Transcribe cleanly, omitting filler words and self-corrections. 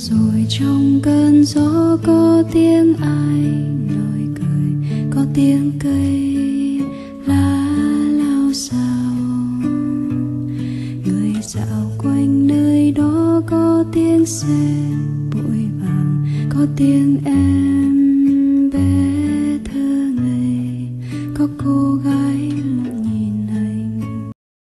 Rồi trong cơn gió có tiếng ai nói cười, có tiếng cây lá lao xao. Người dạo quanh nơi đó có tiếng xe vội vàng, có tiếng em bé thơ ngây, có cô gái